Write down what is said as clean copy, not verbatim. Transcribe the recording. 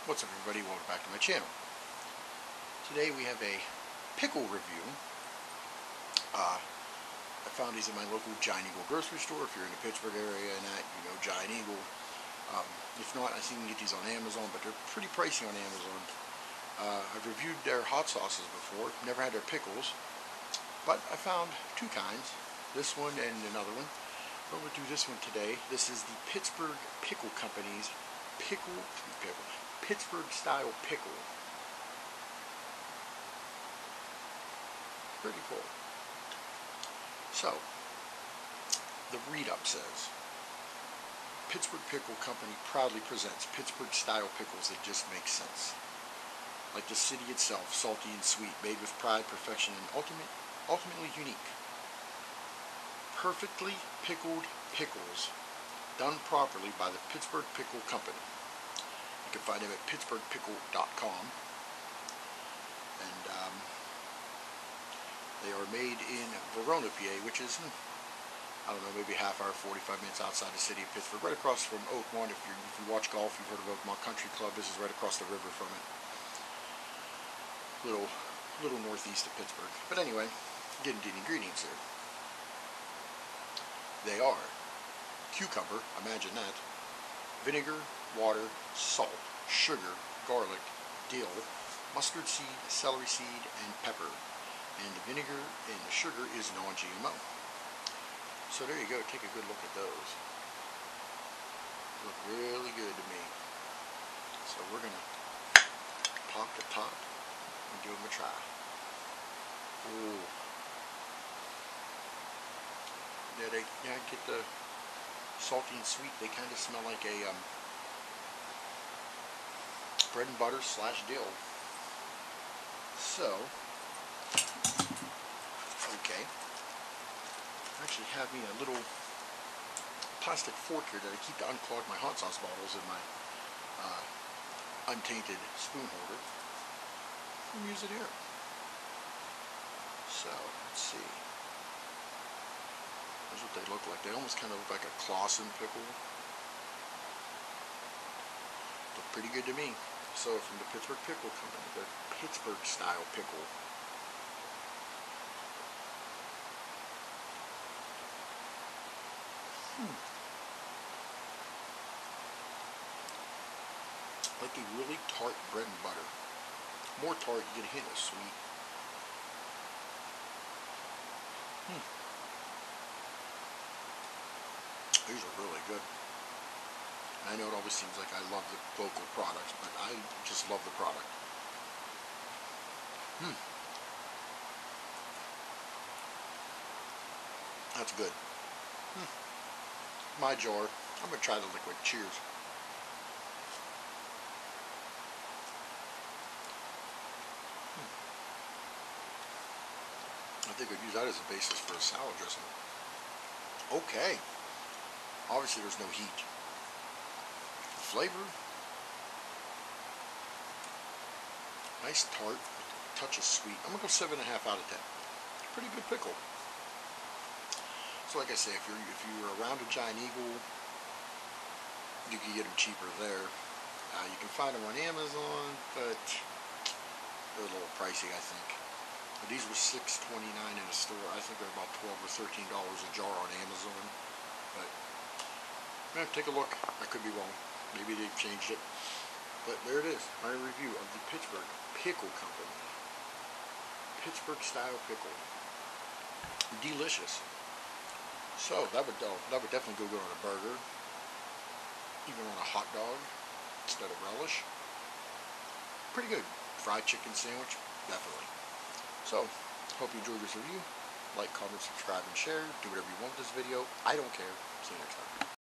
What's up, everybody? Welcome back to my channel. Today we have a pickle review. I found these in my local Giant Eagle grocery store. If you're in the Pittsburgh area and that, you know Giant Eagle. If not, I think you can get these on Amazon, but they're pretty pricey on Amazon. I've reviewed their hot sauces before, never had their pickles, but I found two kinds, this one and another one. I'm going to do this one today. This is the Pittsburgh Pickle Company's Pittsburgh style pickle. Pretty cool. So, the read-up says, Pittsburgh Pickle Company proudly presents Pittsburgh style pickles that just make sense. Like the city itself, salty and sweet, made with pride, perfection, and ultimately unique. Perfectly pickled pickles, done properly by the Pittsburgh Pickle Company. You can find them at pittsburghpickle.com. And they are made in Verona, PA, which is, I don't know, maybe a half hour, 45 minutes outside the city of Pittsburgh, right across from Oakmont. If you watch golf, you've heard of Oakmont Country Club. This is right across the river from it. Little northeast of Pittsburgh. But anyway, getting to the ingredients here. They are cucumber, imagine that, vinegar, water, salt, sugar, garlic, dill, mustard seed, celery seed, and pepper. And the vinegar and the sugar is non-GMO. So there you go, take a good look at those. Look really good to me. So we're going to pop the top and give them a try. Ooh. Yeah, I get the salty and sweet. They kind of smell like a bread and butter / dill. So, okay. I actually have me a little plastic fork here that I keep to unclog my hot sauce bottles in my untainted spoon holder. I'll use it here. So, let's see. That's what they look like. They almost kind of look like a Clausen pickle. Look pretty good to me. So, from the Pittsburgh Pickle Company, the Pittsburgh style pickle. Like a really tart bread and butter. More tart, you get a hint of sweet. These are really good. I know it always seems like I love the local products, but I just love the product. That's good. My jar. I'm going to try the liquid. Cheers. I think I'd use that as a basis for a salad dressing. Okay. Obviously there's no heat. Flavor. Nice tart. Touch of sweet. I'm going to go 7.5 out of 10. Pretty good pickle. So like I say, if you're around a Giant Eagle, you can get them cheaper there. You can find them on Amazon, but they're a little pricey, I think. But these were $6.29 in a store. I think they're about $12 or $13 a jar on Amazon. But take a look. I could be wrong. Maybe they've changed it. But there it is. My review of the Pittsburgh Pickle Company. Pittsburgh style pickle. Delicious. So that would definitely go good on a burger, even on a hot dog instead of relish. Pretty good. Fried chicken sandwich, definitely. So, hope you enjoyed this review. Like, comment, subscribe, and share. Do whatever you want with this video. I don't care. See you next time.